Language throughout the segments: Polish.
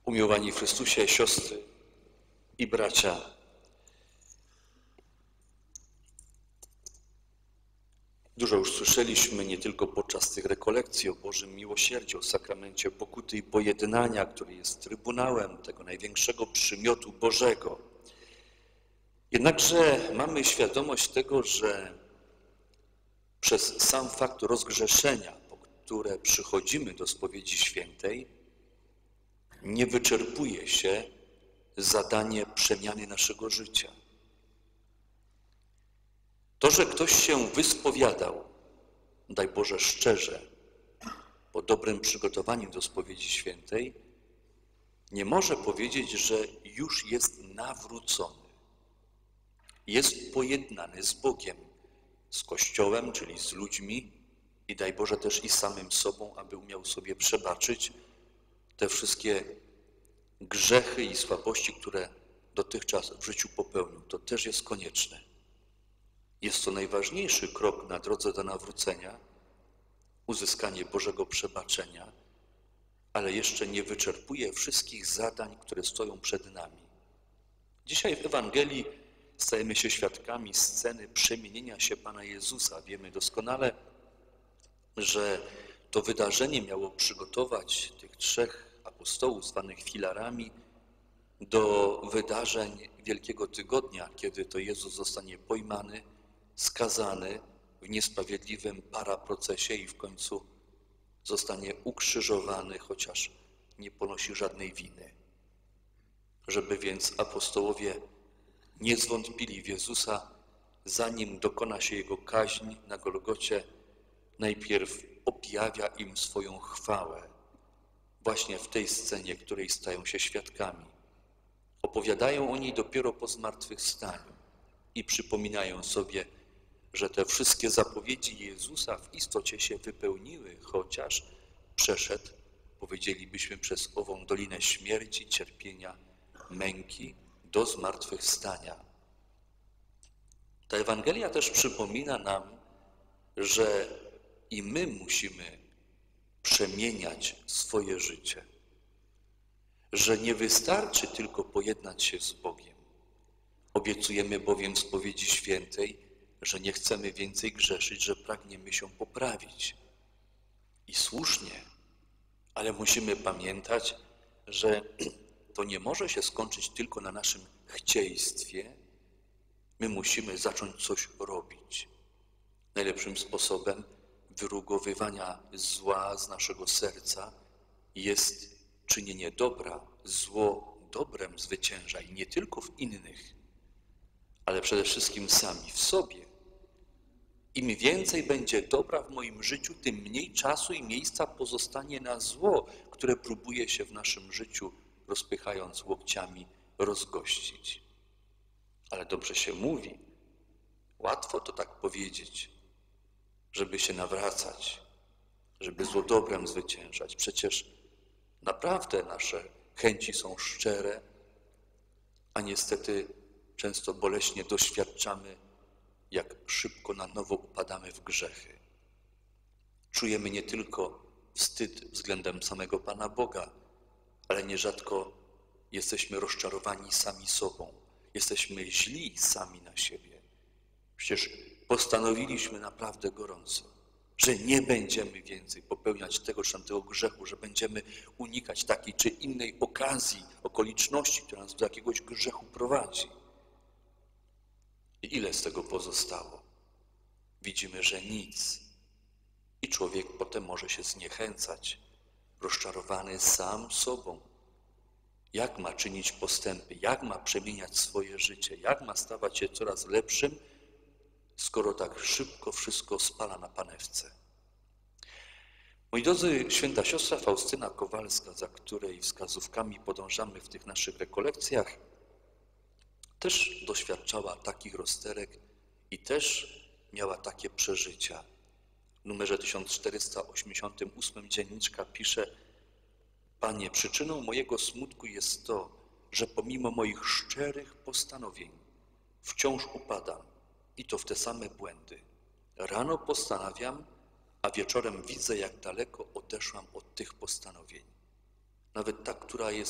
Umiłowani w Chrystusie, siostry i bracia, dużo już słyszeliśmy nie tylko podczas tych rekolekcji o Bożym miłosierdziu, o sakramencie pokuty i pojednania, który jest trybunałem tego największego przymiotu Bożego. Jednakże mamy świadomość tego, że przez sam fakt rozgrzeszenia, po które przychodzimy do spowiedzi świętej, nie wyczerpuje się zadanie przemiany naszego życia. To, że ktoś się wyspowiadał, daj Boże szczerze, po dobrym przygotowaniu do spowiedzi świętej, nie może powiedzieć, że już jest nawrócony. Jest pojednany z Bogiem, z Kościołem, czyli z ludźmi i daj Boże też i samym sobą, aby umiał sobie przebaczyć te wszystkie grzechy i słabości, które dotychczas w życiu popełnił. To też jest konieczne. Jest to najważniejszy krok na drodze do nawrócenia, uzyskanie Bożego przebaczenia, ale jeszcze nie wyczerpuje wszystkich zadań, które stoją przed nami. Dzisiaj w Ewangelii stajemy się świadkami sceny przemienienia się Pana Jezusa. Wiemy doskonale, że to wydarzenie miało przygotować tych trzech apostołów zwanych filarami do wydarzeń Wielkiego Tygodnia, kiedy to Jezus zostanie pojmany, skazany w niesprawiedliwym paraprocesie i w końcu zostanie ukrzyżowany, chociaż nie ponosi żadnej winy. Żeby więc apostołowie nie zwątpili w Jezusa, zanim dokona się Jego kaźń na Golgocie, najpierw objawia im swoją chwałę właśnie w tej scenie, której stają się świadkami. Opowiadają o niej dopiero po zmartwychwstaniu i przypominają sobie, że te wszystkie zapowiedzi Jezusa w istocie się wypełniły, chociaż przeszedł, powiedzielibyśmy, przez ową dolinę śmierci, cierpienia, męki do zmartwychwstania. Ta Ewangelia też przypomina nam, że i my musimy przemieniać swoje życie, że nie wystarczy tylko pojednać się z Bogiem. Obiecujemy bowiem w spowiedzi świętej, że nie chcemy więcej grzeszyć, że pragniemy się poprawić. I słusznie, ale musimy pamiętać, że to nie może się skończyć tylko na naszym chcieństwie. My musimy zacząć coś robić. Najlepszym sposobem wyrugowywania zła z naszego serca jest czynienie dobra. Zło dobrem zwycięża i nie tylko w innych, ale przede wszystkim sami w sobie. Im więcej będzie dobra w moim życiu, tym mniej czasu i miejsca pozostanie na zło, które próbuje się w naszym życiu, rozpychając łokciami, rozgościć. Ale dobrze się mówi, łatwo to tak powiedzieć, żeby się nawracać, żeby zło dobrem zwyciężać. Przecież naprawdę nasze chęci są szczere, a niestety często boleśnie doświadczamy, jak szybko na nowo upadamy w grzechy. Czujemy nie tylko wstyd względem samego Pana Boga, ale nierzadko jesteśmy rozczarowani sami sobą. Jesteśmy źli sami na siebie. Przecież postanowiliśmy naprawdę gorąco, że nie będziemy więcej popełniać tego czy tamtego grzechu, że będziemy unikać takiej czy innej okazji, okoliczności, która nas do jakiegoś grzechu prowadzi. I ile z tego pozostało? Widzimy, że nic. I człowiek potem może się zniechęcać, rozczarowany sam sobą. Jak ma czynić postępy, jak ma przemieniać swoje życie, jak ma stawać się coraz lepszym, skoro tak szybko wszystko spala na panewce. Moi drodzy, święta siostra Faustyna Kowalska, za której wskazówkami podążamy w tych naszych rekolekcjach, też doświadczała takich rozterek i też miała takie przeżycia. W numerze 1488 dzienniczka pisze: Panie, przyczyną mojego smutku jest to, że pomimo moich szczerych postanowień wciąż upadam i to w te same błędy. Rano postanawiam, a wieczorem widzę, jak daleko odeszłam od tych postanowień. Nawet ta, która jest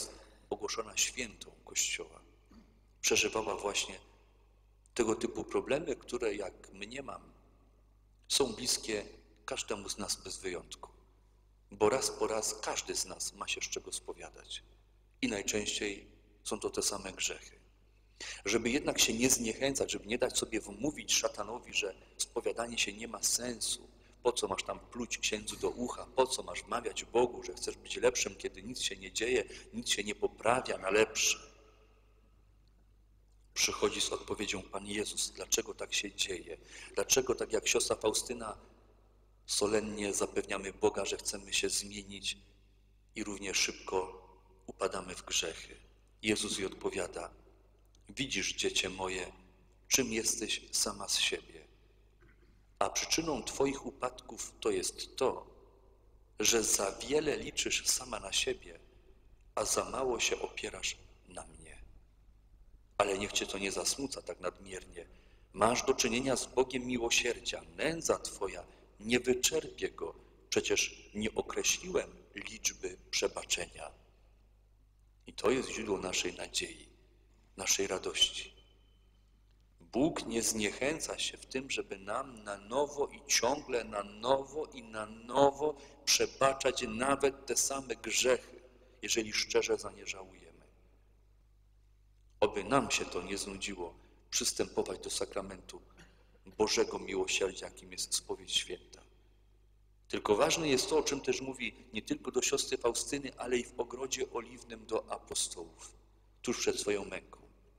ogłoszona świętą Kościoła, przeżywała właśnie tego typu problemy, które jak mniemam, są bliskie każdemu z nas bez wyjątku. Bo raz po raz każdy z nas ma się z czego spowiadać. I najczęściej są to te same grzechy. Żeby jednak się nie zniechęcać, żeby nie dać sobie wmówić szatanowi, że spowiadanie się nie ma sensu, po co masz tam pluć księdzu do ucha, po co masz wmawiać Bogu, że chcesz być lepszym, kiedy nic się nie dzieje, nic się nie poprawia na lepsze. Przychodzi z odpowiedzią Pan Jezus, dlaczego tak się dzieje, dlaczego tak jak siostra Faustyna solennie zapewniamy Boga, że chcemy się zmienić i równie szybko upadamy w grzechy. Jezus jej odpowiada, widzisz, dziecię moje, czym jesteś sama z siebie, a przyczyną twoich upadków to jest to, że za wiele liczysz sama na siebie, a za mało się opierasz na mnie. Ale niech cię to nie zasmuca tak nadmiernie. Masz do czynienia z Bogiem miłosierdzia, nędza twoja nie wyczerpie go, przecież nie określiłem liczby przebaczenia. I to jest źródło naszej nadziei, naszej radości. Bóg nie zniechęca się w tym, żeby nam na nowo i ciągle na nowo i na nowo przebaczać nawet te same grzechy, jeżeli szczerze za nie żałujemy. Oby nam się to nie znudziło, przystępować do sakramentu Bożego miłosierdzia, jakim jest spowiedź święta. Tylko ważne jest to, o czym też mówi nie tylko do siostry Faustyny, ale i w ogrodzie oliwnym do apostołów, tuż przed swoją męką.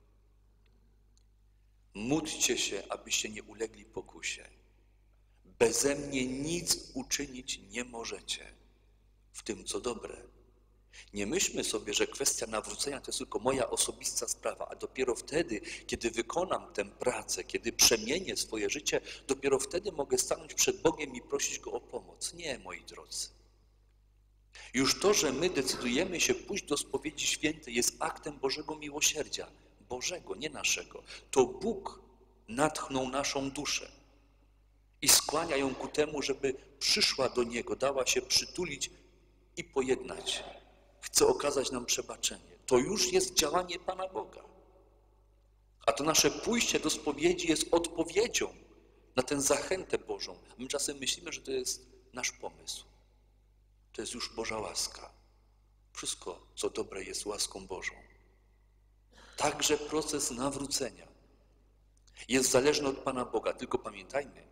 Módlcie się, abyście nie ulegli pokusie. Beze mnie nic uczynić nie możecie w tym, co dobre. Nie myślmy sobie, że kwestia nawrócenia to jest tylko moja osobista sprawa, a dopiero wtedy, kiedy wykonam tę pracę, kiedy przemienię swoje życie, dopiero wtedy mogę stanąć przed Bogiem i prosić Go o pomoc. Nie, moi drodzy. Już to, że my decydujemy się pójść do spowiedzi świętej, jest aktem Bożego miłosierdzia. Bożego, nie naszego. To Bóg natchnął naszą duszę i skłania ją ku temu, żeby przyszła do Niego, dała się przytulić i pojednać. Chce okazać nam przebaczenie. To już jest działanie Pana Boga. A to nasze pójście do spowiedzi jest odpowiedzią na tę zachętę Bożą. My czasem myślimy, że to jest nasz pomysł. To jest już Boża łaska. Wszystko, co dobre, jest łaską Bożą. Także proces nawrócenia jest zależny od Pana Boga. Tylko pamiętajmy,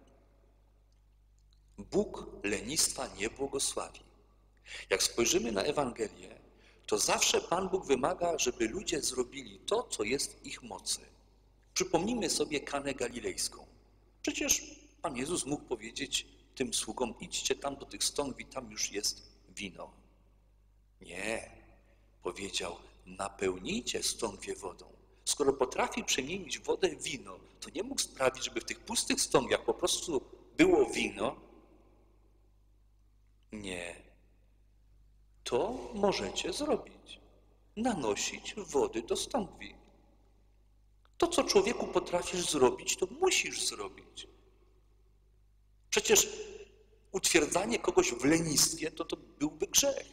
Bóg lenistwa nie błogosławi. Jak spojrzymy na Ewangelię, to zawsze Pan Bóg wymaga, żeby ludzie zrobili to, co jest w ich mocy. Przypomnijmy sobie Kanę Galilejską. Przecież Pan Jezus mógł powiedzieć tym sługom, idźcie tam do tych stągwi, tam już jest wino. Nie, powiedział, napełnijcie stągwie wodą. Skoro potrafi przemienić wodę w wino, to nie mógł sprawić, żeby w tych pustych stągwiach po prostu było wino. Nie. To możecie zrobić. Nanosić wody do stągwi. To, co człowieku potrafisz zrobić, to musisz zrobić. Przecież utwierdzanie kogoś w lenistwie to byłby grzech.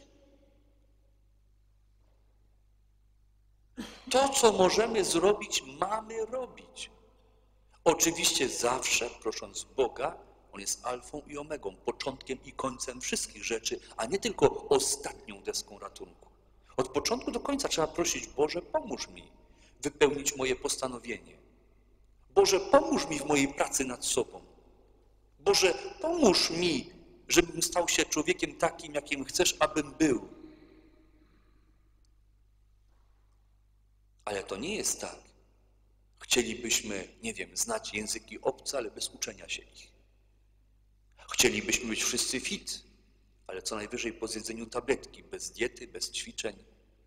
To, co możemy zrobić, mamy robić. Oczywiście zawsze prosząc Boga, On jest alfą i omegą, początkiem i końcem wszystkich rzeczy, a nie tylko ostatnią deską ratunku. Od początku do końca trzeba prosić, Boże, pomóż mi wypełnić moje postanowienie. Boże, pomóż mi w mojej pracy nad sobą. Boże, pomóż mi, żebym stał się człowiekiem takim, jakim chcesz, abym był. Ale to nie jest tak. Chcielibyśmy, nie wiem, znać języki obce, ale bez uczenia się ich. Chcielibyśmy być wszyscy fit, ale co najwyżej po zjedzeniu tabletki, bez diety, bez ćwiczeń.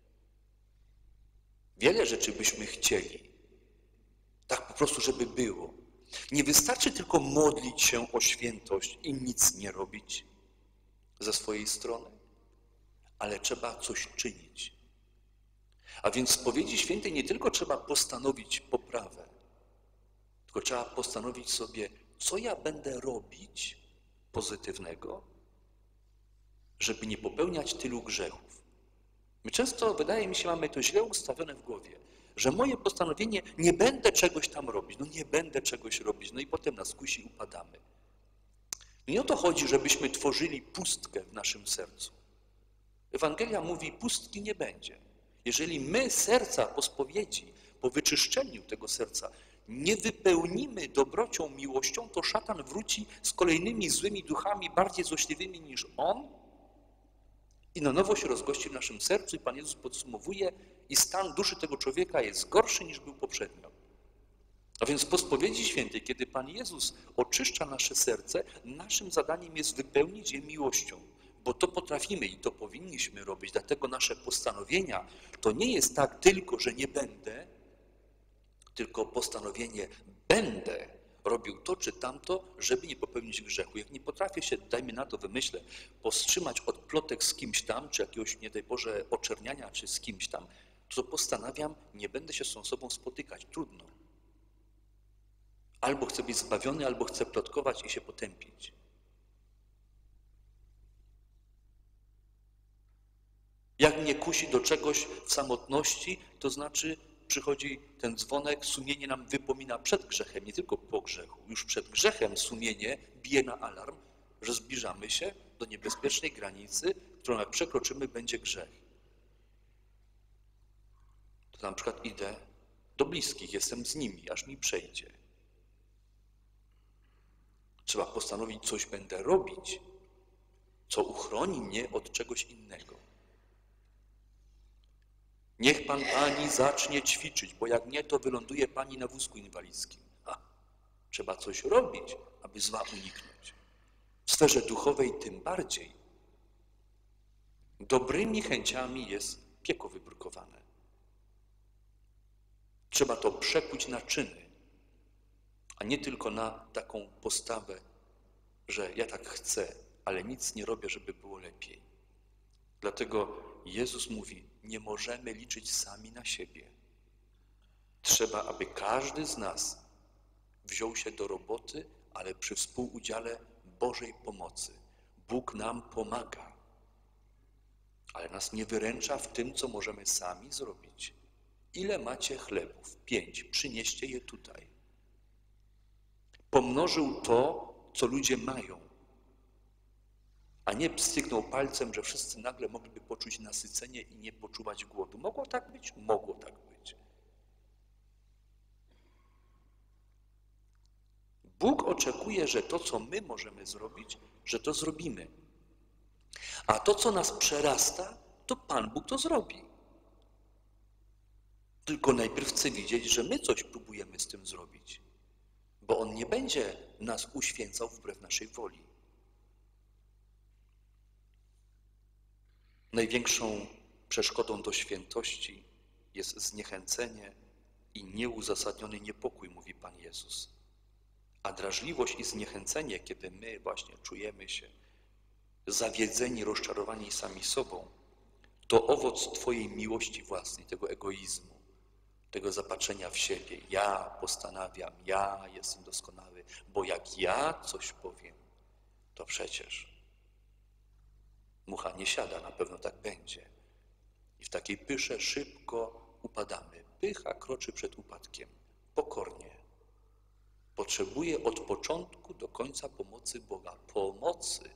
Wiele rzeczy byśmy chcieli. Tak po prostu, żeby było. Nie wystarczy tylko modlić się o świętość i nic nie robić ze swojej strony, ale trzeba coś czynić. A więc w spowiedzi świętej nie tylko trzeba postanowić poprawę, tylko trzeba postanowić sobie, co ja będę robić pozytywnego, żeby nie popełniać tylu grzechów. My często, wydaje mi się, mamy to źle ustawione w głowie, że moje postanowienie, nie będę czegoś tam robić, no nie będę czegoś robić, no i potem nas kusi i upadamy. Nie o to chodzi, żebyśmy tworzyli pustkę w naszym sercu. Ewangelia mówi, pustki nie będzie. Jeżeli my serca po spowiedzi, po wyczyszczeniu tego serca nie wypełnimy dobrocią, miłością, to szatan wróci z kolejnymi złymi duchami, bardziej złośliwymi niż on i na nowo się rozgości w naszym sercu i Pan Jezus podsumowuje i stan duszy tego człowieka jest gorszy niż był poprzednio. A więc po spowiedzi świętej, kiedy Pan Jezus oczyszcza nasze serce, naszym zadaniem jest wypełnić je miłością, bo to potrafimy i to powinniśmy robić, dlatego nasze postanowienia to nie jest tak tylko, że nie będę, tylko postanowienie będę robił to czy tamto, żeby nie popełnić grzechu. Jak nie potrafię się, dajmy na to wymyślę, powstrzymać od plotek z kimś tam, czy jakiegoś, nie daj Boże, oczerniania, czy z kimś tam, to postanawiam, nie będę się z tą osobą spotykać. Trudno. Albo chcę być zbawiony, albo chcę plotkować i się potępić. Jak mnie kusi do czegoś w samotności, to znaczy przychodzi ten dzwonek, sumienie nam wypomina przed grzechem, nie tylko po grzechu. Już przed grzechem sumienie bije na alarm, że zbliżamy się do niebezpiecznej granicy, którą jak przekroczymy, będzie grzech. To na przykład idę do bliskich, jestem z nimi, aż mi przejdzie. Trzeba postanowić, coś będę robić, co uchroni mnie od czegoś innego. Niech Pan Pani zacznie ćwiczyć, bo jak nie, to wyląduje Pani na wózku inwalidzkim. Trzeba coś robić, aby zła uniknąć. W sferze duchowej tym bardziej. Dobrymi chęciami jest piekło wybrukowane. Trzeba to przekuć na czyny, a nie tylko na taką postawę, że ja tak chcę, ale nic nie robię, żeby było lepiej. Dlatego Jezus mówi, nie możemy liczyć sami na siebie. Trzeba, aby każdy z nas wziął się do roboty, ale przy współudziale Bożej pomocy. Bóg nam pomaga, ale nas nie wyręcza w tym, co możemy sami zrobić. Ile macie chlebów? 5. Przynieście je tutaj. Pomnożył to, co ludzie mają, a nie pstryknął palcem, że wszyscy nagle mogliby poczuć nasycenie i nie poczuwać głodu. Mogło tak być? Mogło tak być. Bóg oczekuje, że to, co my możemy zrobić, że to zrobimy. A to, co nas przerasta, to Pan Bóg to zrobi. Tylko najpierw chce widzieć, że my coś próbujemy z tym zrobić. Bo On nie będzie nas uświęcał wbrew naszej woli. Największą przeszkodą do świętości jest zniechęcenie i nieuzasadniony niepokój, mówi Pan Jezus. A drażliwość i zniechęcenie, kiedy my właśnie czujemy się zawiedzeni, rozczarowani sami sobą, to owoc Twojej miłości własnej, tego egoizmu, tego zapatrzenia w siebie. Ja postanawiam, ja jestem doskonały, bo jak ja coś powiem, to przecież mucha nie siada, na pewno tak będzie. I w takiej pysze szybko upadamy. Pycha kroczy przed upadkiem, pokornie. Potrzebuje od początku do końca pomocy Boga. Pomocy,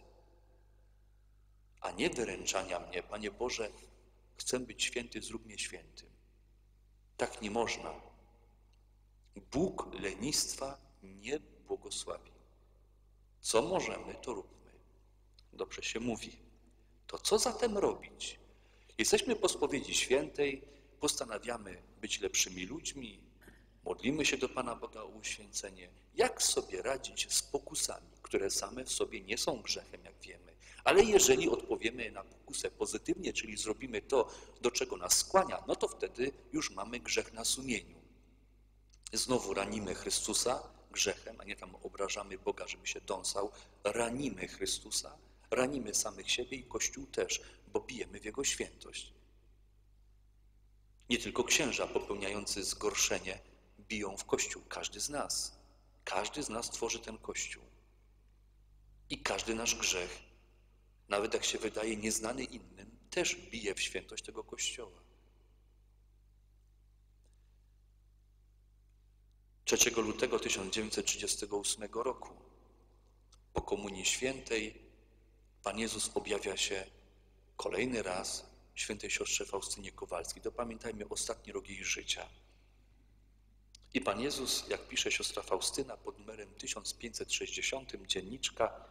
a nie wyręczania mnie. Panie Boże, chcę być święty, zrób mnie świętym. Tak nie można. Bóg lenistwa nie błogosławi. Co możemy, to róbmy. Dobrze się mówi. To co zatem robić? Jesteśmy po spowiedzi świętej, postanawiamy być lepszymi ludźmi, modlimy się do Pana Boga o uświęcenie. Jak sobie radzić z pokusami, które same w sobie nie są grzechem, jak wiemy, ale jeżeli odpowiemy na pokusę pozytywnie, czyli zrobimy to, do czego nas skłania, no to wtedy już mamy grzech na sumieniu. Znowu ranimy Chrystusa grzechem, a nie tam obrażamy Boga, żeby się dąsał. Ranimy Chrystusa, ranimy samych siebie i Kościół też, bo bijemy w Jego świętość. Nie tylko księża popełniający zgorszenie biją w Kościół, każdy z nas. Każdy z nas tworzy ten Kościół. I każdy nasz grzech, nawet jak się wydaje nieznany innym, też bije w świętość tego Kościoła. 3 lutego 1938 roku po Komunii Świętej Pan Jezus objawia się kolejny raz świętej siostrze Faustynie Kowalskiej. To pamiętajmy ostatni rok jej życia. I Pan Jezus, jak pisze siostra Faustyna pod numerem 1560 dzienniczka,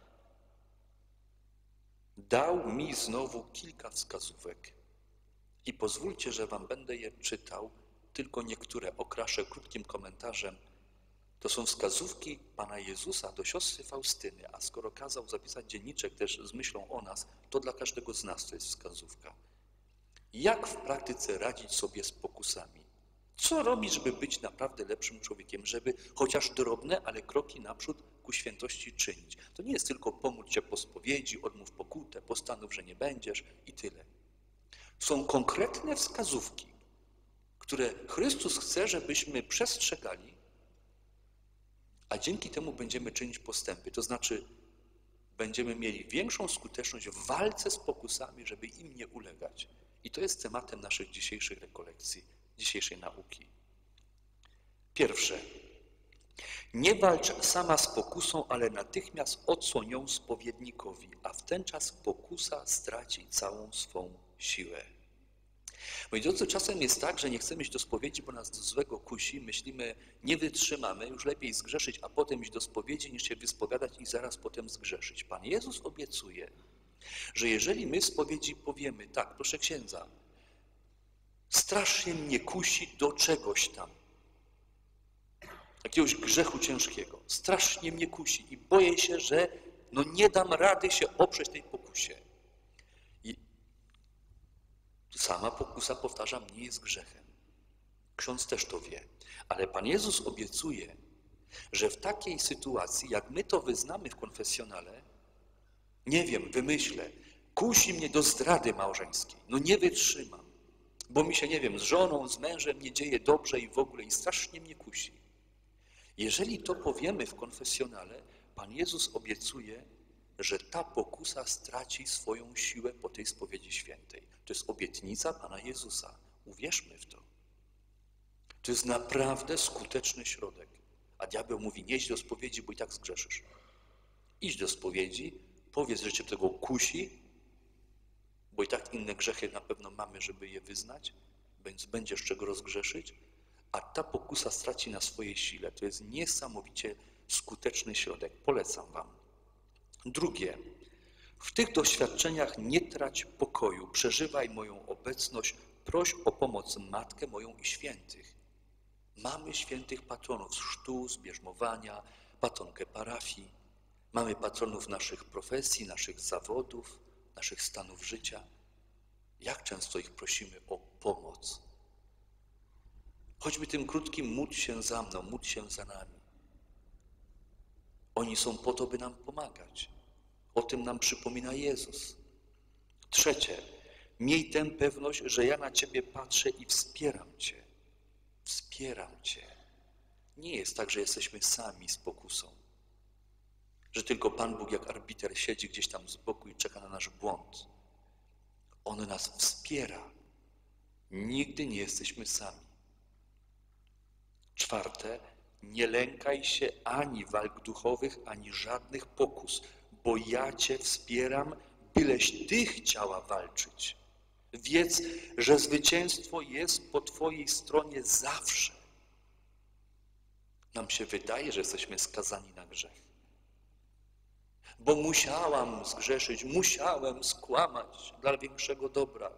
dał mi znowu kilka wskazówek. I pozwólcie, że wam będę je czytał, tylko niektóre okraszę krótkim komentarzem. To są wskazówki Pana Jezusa do siostry Faustyny, a skoro kazał zapisać dzienniczek też z myślą o nas, to dla każdego z nas to jest wskazówka. Jak w praktyce radzić sobie z pokusami? Co robić, żeby być naprawdę lepszym człowiekiem, żeby chociaż drobne, ale kroki naprzód ku świętości czynić? To nie jest tylko pomódl się po spowiedzi, odmów pokutę, postanów, że nie będziesz i tyle. Są konkretne wskazówki, które Chrystus chce, żebyśmy przestrzegali, a dzięki temu będziemy czynić postępy. To znaczy będziemy mieli większą skuteczność w walce z pokusami, żeby im nie ulegać. I to jest tematem naszych dzisiejszych rekolekcji, dzisiejszej nauki. Pierwsze. Nie walcz sama z pokusą, ale natychmiast odsłoń ją spowiednikowi, a w ten czas pokusa straci całą swą siłę. Moi drodzy, czasem jest tak, że nie chcemy iść do spowiedzi, bo nas do złego kusi, myślimy, nie wytrzymamy, już lepiej zgrzeszyć, a potem iść do spowiedzi, niż się wyspowiadać i zaraz potem zgrzeszyć. Pan Jezus obiecuje, że jeżeli my w spowiedzi powiemy, tak, proszę księdza, strasznie mnie kusi do czegoś tam, jakiegoś grzechu ciężkiego, strasznie mnie kusi i boję się, że nie dam rady się oprzeć tej pokusie. I sama pokusa, powtarzam, nie jest grzechem. Ksiądz też to wie. Ale Pan Jezus obiecuje, że w takiej sytuacji, jak my to wyznamy w konfesjonale, nie wiem, wymyślę, kusi mnie do zdrady małżeńskiej, nie wytrzymam, bo mi się, nie wiem, z żoną, z mężem nie dzieje dobrze i w ogóle i strasznie mnie kusi. Jeżeli to powiemy w konfesjonale, Pan Jezus obiecuje, że ta pokusa straci swoją siłę po tej spowiedzi świętej. To jest obietnica Pana Jezusa. Uwierzmy w to. To jest naprawdę skuteczny środek. A diabeł mówi, nie idź do spowiedzi, bo i tak zgrzeszysz. Idź do spowiedzi, powiedz, że cię tego kusi, bo i tak inne grzechy na pewno mamy, żeby je wyznać, więc będziesz czego rozgrzeszyć, a ta pokusa straci na swojej sile. To jest niesamowicie skuteczny środek. Polecam wam. Drugie. W tych doświadczeniach nie trać pokoju. Przeżywaj moją obecność. Proś o pomoc Matkę moją i świętych. Mamy świętych patronów z chrztu, z bierzmowania, patronkę parafii. Mamy patronów naszych profesji, naszych zawodów, naszych stanów życia. Jak często ich prosimy o pomoc? Choćby tym krótkim módl się za mną, módl się za nami. Oni są po to, by nam pomagać. O tym nam przypomina Jezus. Trzecie, miej tę pewność, że ja na Ciebie patrzę i wspieram Cię. Wspieram Cię. Nie jest tak, że jesteśmy sami z pokusą. Że tylko Pan Bóg jak arbiter siedzi gdzieś tam z boku i czeka na nasz błąd. On nas wspiera. Nigdy nie jesteśmy sami. Czwarte, nie lękaj się ani walk duchowych, ani żadnych pokus, bo ja Cię wspieram, byleś Ty chciała walczyć. Wiedz, że zwycięstwo jest po Twojej stronie zawsze. Nam się wydaje, że jesteśmy skazani na grzech. Bo musiałam zgrzeszyć, musiałem skłamać dla większego dobra.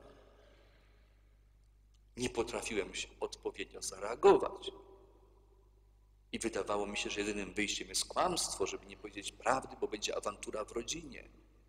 Nie potrafiłem się odpowiednio zareagować. I wydawało mi się, że jedynym wyjściem jest kłamstwo, żeby nie powiedzieć prawdy, bo będzie awantura w rodzinie.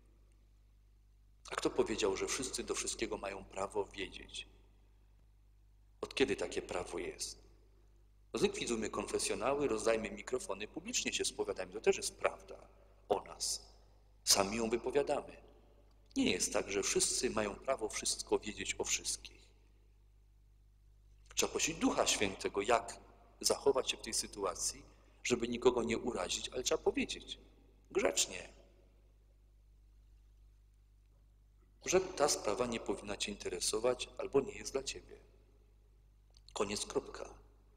A kto powiedział, że wszyscy do wszystkiego mają prawo wiedzieć? Od kiedy takie prawo jest? Zlikwidujmy konfesjonały, rozdajmy mikrofony, publicznie się spowiadajmy. To też jest prawda o nas. Sami ją wypowiadamy. Nie jest tak, że wszyscy mają prawo wszystko wiedzieć o wszystkich. Trzeba prosić Ducha Świętego, jak zachować się w tej sytuacji, żeby nikogo nie urazić, ale trzeba powiedzieć grzecznie. że ta sprawa nie powinna cię interesować albo nie jest dla ciebie. Koniec, kropka.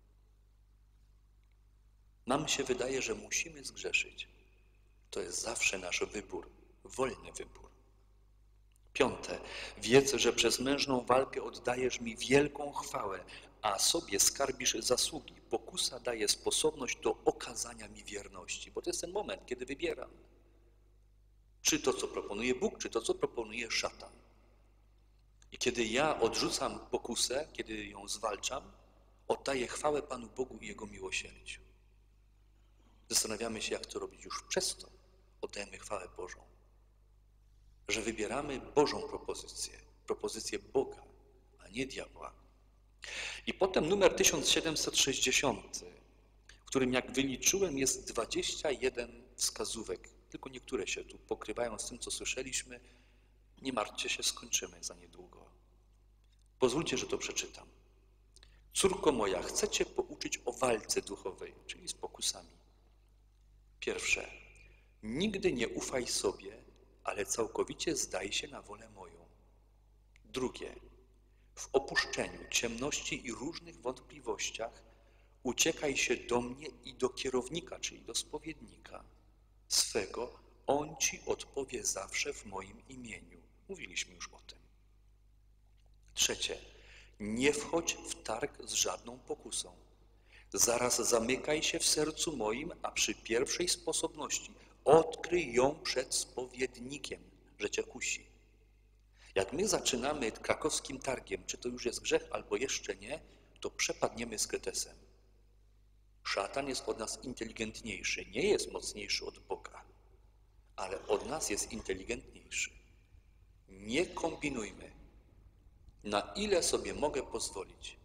Nam się wydaje, że musimy zgrzeszyć. To jest zawsze nasz wybór, wolny wybór. 5. Wiedz, że przez mężną walkę oddajesz mi wielką chwałę, a sobie skarbisz zasługi. Pokusa daje sposobność do okazania mi wierności, bo to jest ten moment, kiedy wybieram. Czy to, co proponuje Bóg, czy to, co proponuje szatan. I kiedy ja odrzucam pokusę, kiedy ją zwalczam, oddaję chwałę Panu Bogu i Jego miłosierdziu. Zastanawiamy się, jak to robić. Już przez to oddajemy chwałę Bożą. Że wybieramy Bożą propozycję Boga, a nie diabła. I potem numer 1760, w którym, jak wyliczyłem, jest 21 wskazówek. Tylko niektóre się tu pokrywają z tym, co słyszeliśmy. Nie martwcie się, skończymy za niedługo. Pozwólcie, że to przeczytam. Córko moja, chcę cię pouczyć o walce duchowej, czyli z pokusami. Pierwsze. Nigdy nie ufaj sobie, ale całkowicie zdaj się na wolę moją. Drugie. W opuszczeniu, ciemności i różnych wątpliwościach uciekaj się do mnie i do kierownika, czyli do spowiednika swego. On ci odpowie zawsze w moim imieniu. Mówiliśmy już o tym. Trzecie. Nie wchodź w targ z żadną pokusą. Zaraz zamykaj się w sercu moim, a przy pierwszej sposobności odkryj ją przed spowiednikiem, że cię kusi. Jak my zaczynamy krakowskim targiem, czy to już jest grzech, albo jeszcze nie, to przepadniemy z kretesem. Szatan jest od nas inteligentniejszy, nie jest mocniejszy od Boga, ale od nas jest inteligentniejszy. Nie kombinujmy, na ile sobie mogę pozwolić.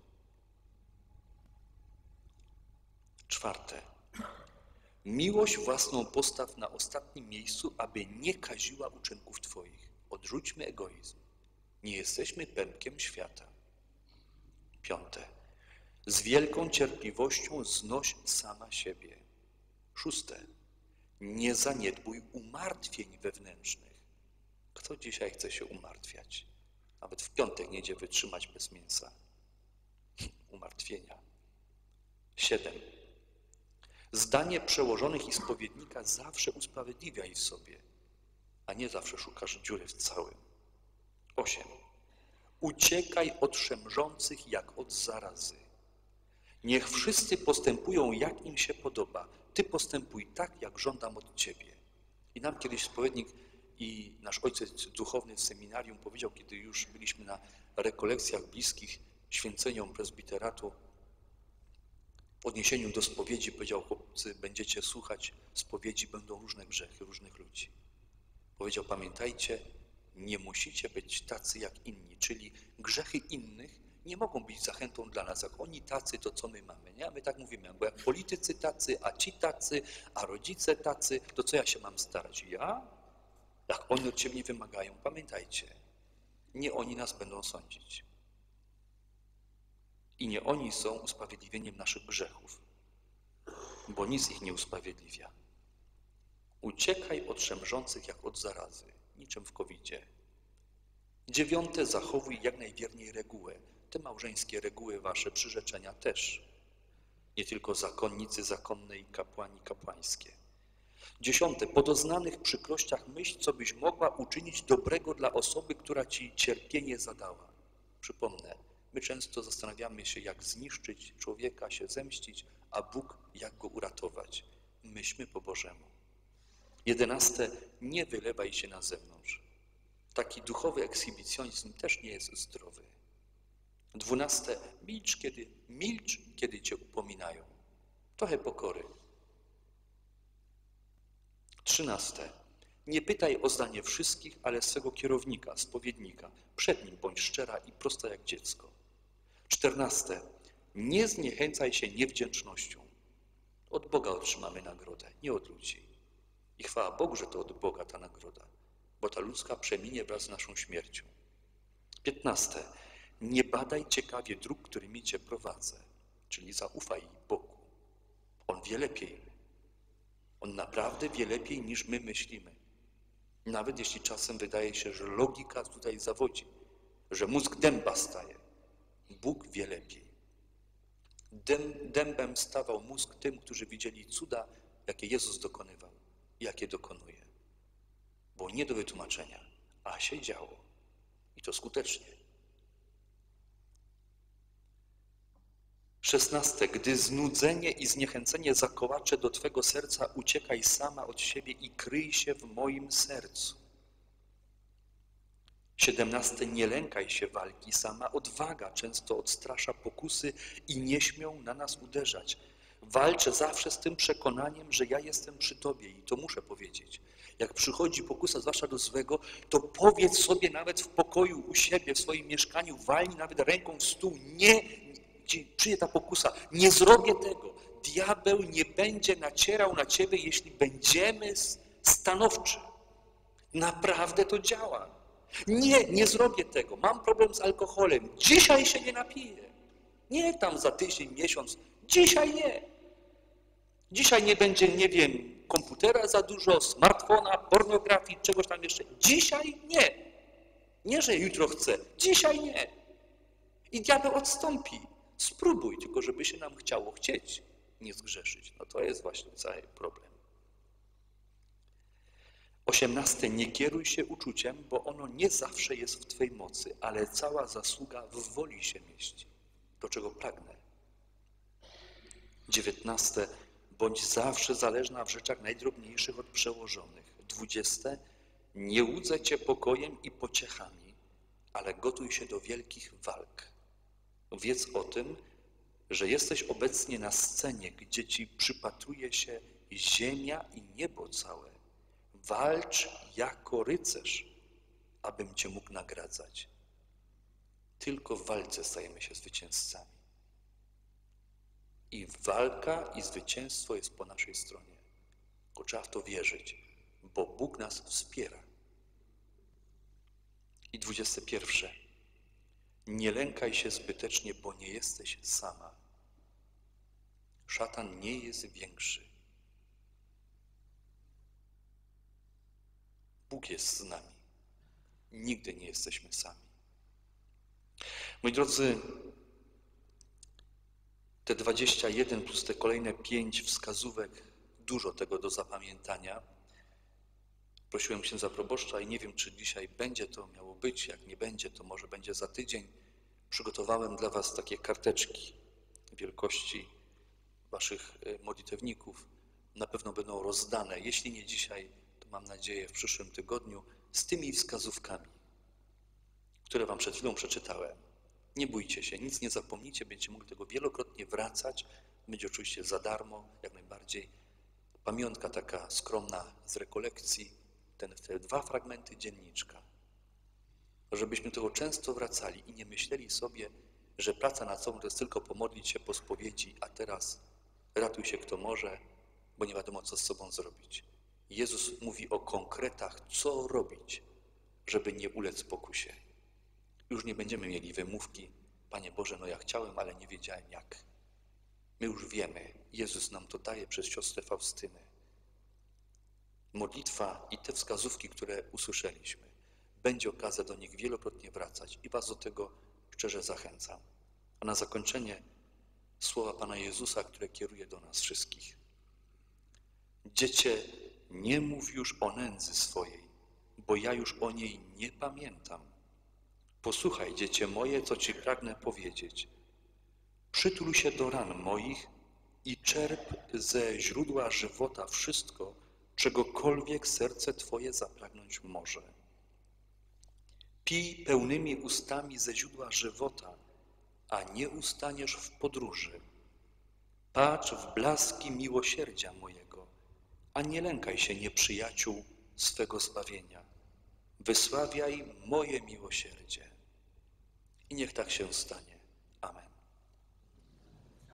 Czwarte. Miłość własną postaw na ostatnim miejscu, aby nie kaziła uczynków Twoich. Odrzućmy egoizm. Nie jesteśmy pępkiem świata. Piąte. Z wielką cierpliwością znoś sama siebie. Szóste. Nie zaniedbuj umartwień wewnętrznych. Kto dzisiaj chce się umartwiać? Nawet w piątek nie idzie wytrzymać bez mięsa. Umartwienia. 7. Zdanie przełożonych i spowiednika zawsze usprawiedliwiaj w sobie, a nie zawsze szukasz dziury w całym. 8. Uciekaj od szemrzących jak od zarazy. Niech wszyscy postępują, jak im się podoba. Ty postępuj tak, jak żądam od Ciebie. I nam kiedyś spowiednik i nasz ojciec duchowny w seminarium powiedział, kiedy już byliśmy na rekolekcjach bliskich święceniom prezbiteratu, w odniesieniu do spowiedzi powiedział: chłopcy, będziecie słuchać spowiedzi, będą różne grzechy różnych ludzi. Powiedział: pamiętajcie, nie musicie być tacy jak inni, czyli grzechy innych nie mogą być zachętą dla nas. Jak oni tacy, to co my mamy? Nie? A my tak mówimy, bo jak politycy tacy, a ci tacy, a rodzice tacy, to co ja się mam starać? Ja? Jak oni od ciebie nie wymagają? Pamiętajcie, nie oni nas będą sądzić. I nie oni są usprawiedliwieniem naszych grzechów, bo nic ich nie usprawiedliwia. Uciekaj od szemrzących jak od zarazy, niczym w COVID-zie. 9. Zachowuj jak najwierniej regułę. Te małżeńskie reguły, wasze przyrzeczenia też. Nie tylko zakonnicy zakonne i kapłani kapłańskie. 10. Po doznanych przykrościach myśl, co byś mogła uczynić dobrego dla osoby, która ci cierpienie zadała. Przypomnę, my często zastanawiamy się, jak zniszczyć człowieka, się zemścić, a Bóg jak go uratować. Myślmy po Bożemu. 11. Nie wylewaj się na zewnątrz. Taki duchowy ekshibicjonizm też nie jest zdrowy. 12. Milcz, kiedy cię upominają. Trochę pokory. 13. Nie pytaj o zdanie wszystkich, ale swego kierownika, spowiednika. Przed nim bądź szczera i prosta jak dziecko. 14. Nie zniechęcaj się niewdzięcznością. Od Boga otrzymamy nagrodę, nie od ludzi. I chwała Bogu, że to od Boga ta nagroda, bo ta ludzka przeminie wraz z naszą śmiercią. 15. Nie badaj ciekawie dróg, którymi cię prowadzę, czyli zaufaj Bogu. On wie lepiej. On naprawdę wie lepiej, niż my myślimy. Nawet jeśli czasem wydaje się, że logika tutaj zawodzi, że mózg dęba staje. Bóg wie lepiej. Dębem stawał mózg tym, którzy widzieli cuda, jakie Jezus dokonywał i jakie dokonuje. Było nie do wytłumaczenia, a się działo. I to skutecznie. 16. Gdy znudzenie i zniechęcenie zakołacze do Twego serca, uciekaj sama od siebie i kryj się w moim sercu. 17. Nie lękaj się walki sama. Odwaga często odstrasza pokusy i nie śmią na nas uderzać. Walcz zawsze z tym przekonaniem, że ja jestem przy Tobie i to muszę powiedzieć. Jak przychodzi pokusa, zwłaszcza do złego, to powiedz sobie nawet w pokoju u siebie, w swoim mieszkaniu, walnij nawet ręką w stół. Nie, przyjdzie ta pokusa, nie zrobię tego. Diabeł nie będzie nacierał na Ciebie, jeśli będziemy stanowczy. Naprawdę to działa. Nie zrobię tego. Mam problem z alkoholem. Dzisiaj się nie napiję. Nie tam za tydzień, miesiąc. Dzisiaj nie. Dzisiaj nie będzie, nie wiem, komputera za dużo, smartfona, pornografii, czegoś tam jeszcze. Dzisiaj nie. Nie, że jutro chcę. Dzisiaj nie. I diabeł odstąpi. Spróbuj, tylko żeby się nam chciało chcieć, nie zgrzeszyć. No to jest właśnie cały problem. 18. Nie kieruj się uczuciem, bo ono nie zawsze jest w Twej mocy, ale cała zasługa w woli się mieści, do czego pragnę. 19. Bądź zawsze zależna w rzeczach najdrobniejszych od przełożonych. 20. Nie łudzę Cię pokojem i pociechami, ale gotuj się do wielkich walk. Wiedz o tym, że jesteś obecnie na scenie, gdzie Ci przypatruje się ziemia i niebo całe. Walcz jako rycerz, abym Cię mógł nagradzać. Tylko w walce stajemy się zwycięzcami. I walka i zwycięstwo jest po naszej stronie. Tylko trzeba w to wierzyć, bo Bóg nas wspiera. I 21. Nie lękaj się zbytecznie, bo nie jesteś sama. Szatan nie jest większy. Bóg jest z nami. Nigdy nie jesteśmy sami. Moi drodzy, te 21 plus te kolejne 5 wskazówek, dużo tego do zapamiętania. Prosiłem księdza proboszcza i nie wiem, czy dzisiaj będzie to miało być. Jak nie będzie, to może będzie za tydzień. Przygotowałem dla Was takie karteczki wielkości Waszych modlitewników. Na pewno będą rozdane. Jeśli nie dzisiaj, to mam nadzieję w przyszłym tygodniu z tymi wskazówkami, które Wam przed chwilą przeczytałem. Nie bójcie się, nic nie zapomnijcie, będziecie mogli tego wielokrotnie wracać. Będzie oczywiście za darmo, jak najbardziej. Pamiątka taka skromna z rekolekcji, te 2 fragmenty dzienniczka. Żebyśmy do tego często wracali i nie myśleli sobie, że praca nad sobą to jest tylko pomodlić się po spowiedzi, a teraz ratuj się kto może, bo nie wiadomo co z sobą zrobić. Jezus mówi o konkretach, co robić, żeby nie ulec pokusie. Już nie będziemy mieli wymówki, Panie Boże, no ja chciałem, ale nie wiedziałem jak. My już wiemy, Jezus nam to daje przez siostrę Faustynę. Modlitwa i te wskazówki, które usłyszeliśmy, będzie okazja do nich wielokrotnie wracać i Was do tego szczerze zachęcam. A na zakończenie słowa Pana Jezusa, które kieruje do nas wszystkich. Dziecię, nie mów już o nędzy swojej, bo ja już o niej nie pamiętam. Posłuchaj, dziecię moje, co Ci pragnę powiedzieć. Przytul się do ran moich i czerp ze źródła żywota wszystko, czegokolwiek serce Twoje zapragnąć może. Pij pełnymi ustami ze źródła żywota, a nie ustaniesz w podróży. Patrz w blaski miłosierdzia mojego, a nie lękaj się nieprzyjaciół swego zbawienia. Wysławiaj moje miłosierdzie. I niech tak się stanie.